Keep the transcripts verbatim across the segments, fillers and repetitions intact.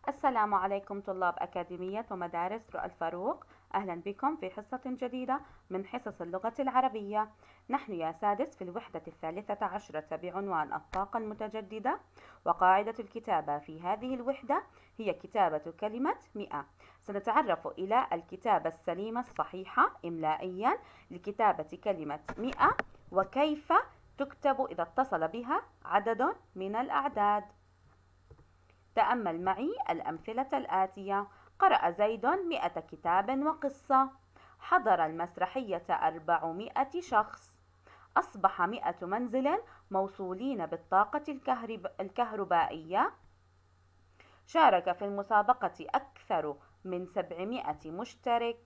السلام عليكم طلاب أكاديمية ومدارس رؤى الفاروق. أهلا بكم في حصة جديدة من حصص اللغة العربية. نحن يا سادس في الوحدة الثالثة عشرة بعنوان الطاقة المتجددة، وقاعدة الكتابة في هذه الوحدة هي كتابة كلمة مئة. سنتعرف إلى الكتابة السليمة الصحيحة إملائيا لكتابة كلمة مئة، وكيف تكتب إذا اتصل بها عدد من الأعداد. تأمل معي الأمثلة الآتية: قرأ زيد مئة كتاب وقصة. حضر المسرحية أربعمائة شخص. أصبح مئة منزل موصولين بالطاقة الكهرب... الكهربائية. شارك في المسابقة أكثر من سبعمائة مشترك.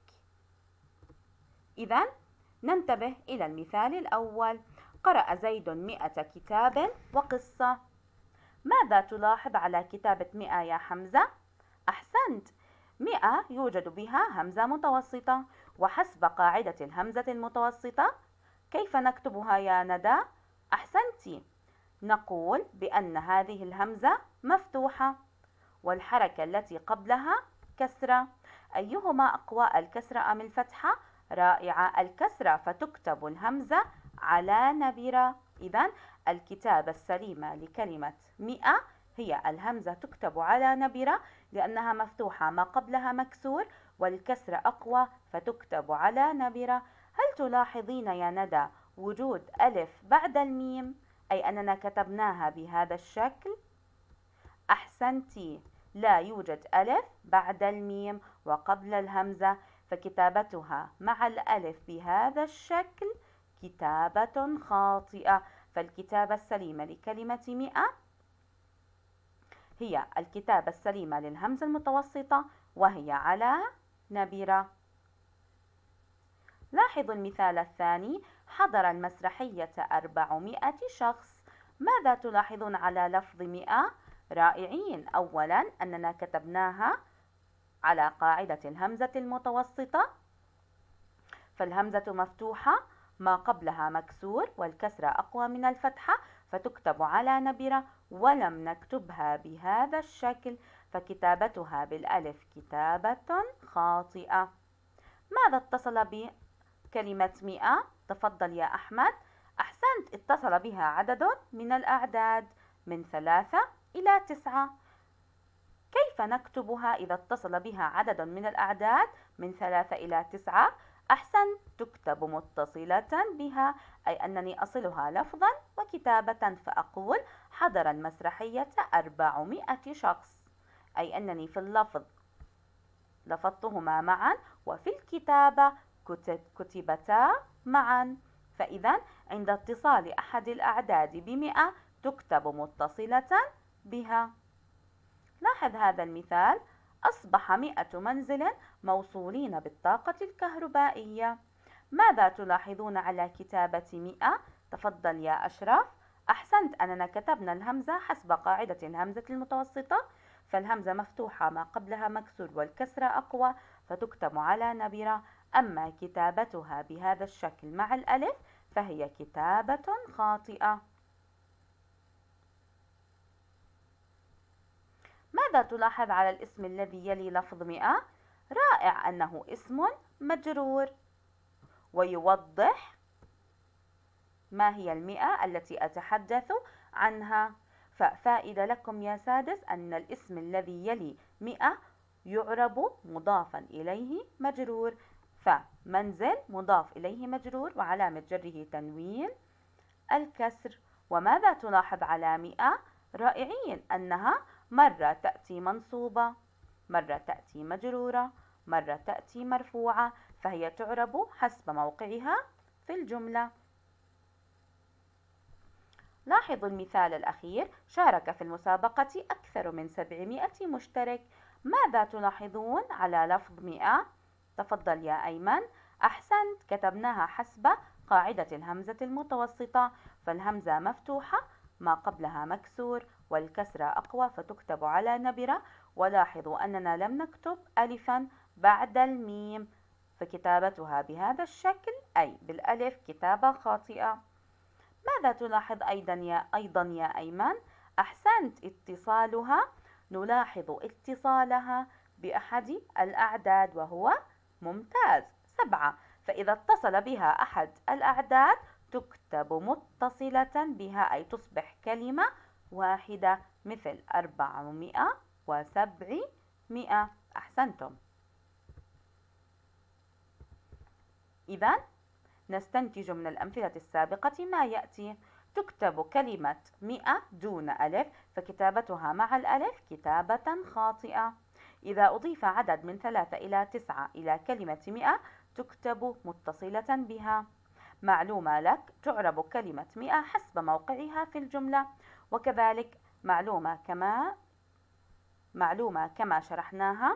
إذن ننتبه إلى المثال الأول: قرأ زيد مئة كتاب وقصة. ماذا تلاحظ على كتابة مئة يا حمزة؟ أحسنت، مئة يوجد بها همزة متوسطة، وحسب قاعدة الهمزة المتوسطة كيف نكتبها يا ندى؟ أحسنتي، نقول بأن هذه الهمزة مفتوحة والحركة التي قبلها كسرة. أيهما أقوى، الكسرة أم الفتحة؟ رائعة، الكسرة، فتكتب الهمزة على نبرة. إذن الكتابة السليمة لكلمة مئة هي الهمزة تكتب على نبرة لأنها مفتوحة، ما قبلها مكسور، والكسرة أقوى فتكتب على نبرة. هل تلاحظين يا ندى وجود ألف بعد الميم، أي أننا كتبناها بهذا الشكل؟ أحسنتي، لا يوجد ألف بعد الميم وقبل الهمزة، فكتابتها مع الألف بهذا الشكل كتابة خاطئة. فالكتابة السليمة لكلمة مئة هي الكتابة السليمة للهمزة المتوسطة وهي على نبرة. لاحظوا المثال الثاني: حضر المسرحية أربعمائة شخص. ماذا تلاحظون على لفظ مئة؟ رائعين، أولا أننا كتبناها على قاعدة الهمزة المتوسطة، فالهمزة مفتوحة ما قبلها مكسور والكسرة أقوى من الفتحة فتكتب على نبرة، ولم نكتبها بهذا الشكل فكتابتها بالألف كتابة خاطئة. ماذا اتصل بكلمة مئة؟ تفضل يا أحمد. أحسنت، اتصل بها عدد من الأعداد من ثلاثة إلى تسعة. كيف نكتبها إذا اتصل بها عدد من الأعداد من ثلاثة إلى تسعة؟ أحسن، تكتب متصلة بها، أي أنني أصلها لفظا وكتابة، فأقول حضر المسرحية أربعمائة شخص، أي أنني في اللفظ لفظتهما معا وفي الكتابة كتبتا معا. فإذا عند اتصال أحد الأعداد بمئة تكتب متصلة بها. لاحظ هذا المثال: أصبح مئة منزل موصولين بالطاقة الكهربائية. ماذا تلاحظون على كتابة مئة؟ تفضل يا أشرف. أحسنت، أننا كتبنا الهمزة حسب قاعدة الهمزة المتوسطة، فالهمزة مفتوحة ما قبلها مكسور والكسرة أقوى فتكتب على نبرة، أما كتابتها بهذا الشكل مع الألف فهي كتابة خاطئة. ماذا تلاحظ على الاسم الذي يلي لفظ مئة؟ رائع، أنه اسم مجرور، ويوضح ما هي المئة التي أتحدث عنها. ففائدة لكم يا سادس أن الاسم الذي يلي مئة يعرب مضافا إليه مجرور، فمنزل مضاف إليه مجرور وعلامة جره تنوين الكسر. وماذا تلاحظ على مئة؟ رائعين، أنها مرة تأتي منصوبة، مرة تأتي مجرورة، مرة تأتي مرفوعة، فهي تعرب حسب موقعها في الجملة. لاحظوا المثال الأخير: شارك في المسابقة أكثر من سبعمائة مشترك. ماذا تلاحظون على لفظ مئة؟ تفضل يا أيمن. أحسنت، كتبناها حسب قاعدة الهمزة المتوسطة، فالهمزة مفتوحة ما قبلها مكسور والكسرة أقوى فتكتب على نبرة. ولاحظوا أننا لم نكتب ألفا بعد الميم، فكتابتها بهذا الشكل أي بالألف كتابة خاطئة. ماذا تلاحظ أيضا يا أيضا يا أيمن؟ أحسنت، اتصالها نلاحظ اتصالها بأحد الأعداد وهو ممتاز سبعة. فإذا اتصل بها أحد الأعداد تكتب متصلة بها، أي تصبح كلمة واحدة مثل أربعمائة وسبعمائة. أحسنتم. إذا نستنتج من الأمثلة السابقة ما يأتي: تكتب كلمة مئة دون ألف، فكتابتها مع الألف كتابة خاطئة. إذا أضيف عدد من ثلاثة إلى تسعة إلى كلمة مئة تكتب متصلة بها. معلومة لك: تعرب كلمة مئة حسب موقعها في الجملة. وكذلك معلومة كما معلومة كما شرحناها: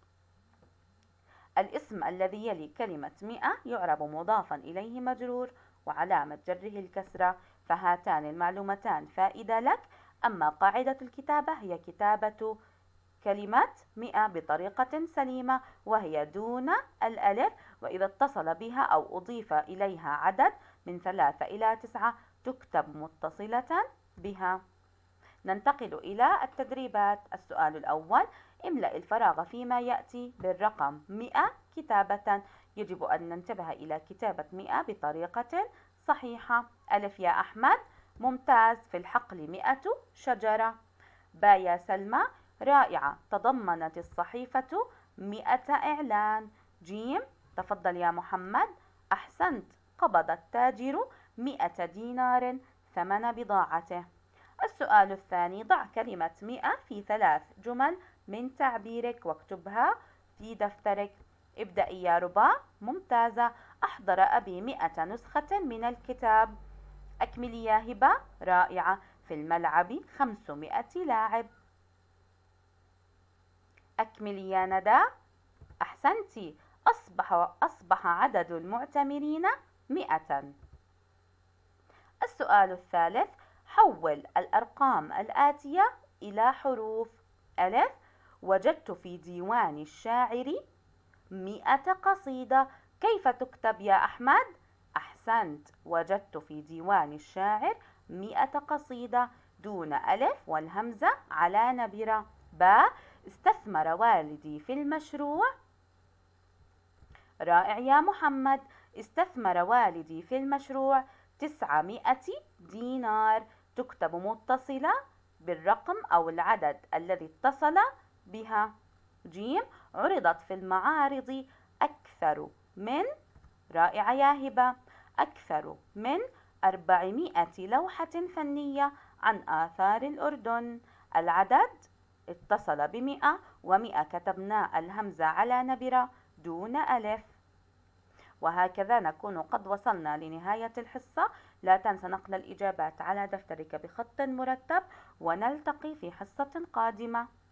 الاسم الذي يلي كلمة مئة يعرب مضافا إليه مجرور وعلامة جره الكسرة. فهاتان المعلومتان فائدة لك. أما قاعدة الكتابة هي كتابة كلمة مئة بطريقة سليمة وهي دون الألف، وإذا اتصل بها أو أضيف إليها عدد من ثلاثة إلى تسعة تكتب متصلة بها. ننتقل إلى التدريبات. السؤال الأول: املأ الفراغ فيما يأتي بالرقم مئة كتابة. يجب أن ننتبه إلى كتابة مئة بطريقة صحيحة. ألف يا أحمد: ممتاز، في الحقل مئة شجرة. با يا سلمى: رائعة، تضمنت الصحيفة مئة إعلان. جيم: تفضل يا محمد، أحسنت، قبض التاجر مئة دينار ثمن بضاعته. السؤال الثاني: ضع كلمة مئة في ثلاث جمل من تعبيرك واكتبها في دفترك. ابدأي يا ربا. ممتازة، أحضر أبي مئة نسخة من الكتاب. أكملي يا هبة. رائعة، في الملعب خمسمائة لاعب. أكملي يا ندى. أحسنتي، أصبح, أصبح عدد المعتمرين مئة. السؤال الثالث: حول الأرقام الآتية إلى حروف. ألف: وجدت في ديوان الشاعر مئة قصيدة. كيف تكتب يا أحمد؟ أحسنت، وجدت في ديوان الشاعر مئة قصيدة دون ألف والهمزة على نبرة. با: استثمر والدي في المشروع. رائع يا محمد، استثمر والدي في المشروع تسعمائة دينار. تكتب متصلة بالرقم أو العدد الذي اتصل بها. جيم: عرضت في المعارض أكثر من رائعة يا هبة أكثر من أربعمائة لوحة فنية عن آثار الأردن. العدد اتصل بمئة، ومئة كتبنا الهمزة على نبرة دون ألف. وهكذا نكون قد وصلنا لنهاية الحصة. لا تنس نقل الإجابات على دفترك بخط مرتب، ونلتقي في حصة قادمة.